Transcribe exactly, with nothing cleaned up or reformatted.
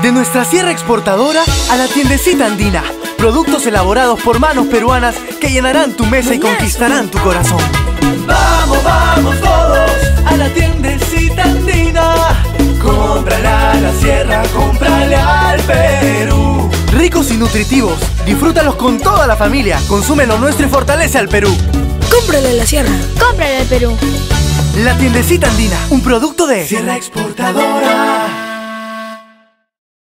De nuestra sierra exportadora a la tiendecita andina. Productos elaborados por manos peruanas que llenarán tu mesa y conquistarán tu corazón. Vamos, vamos todos a la tiendecita andina. Cómprale a la sierra, cómprale al Perú. Ricos y nutritivos, disfrútalos con toda la familia. Consume lo nuestro y fortalece al Perú. Cómprale a la sierra. Cómprale al Perú. La tiendecita andina, un producto de Sierra Exportadora.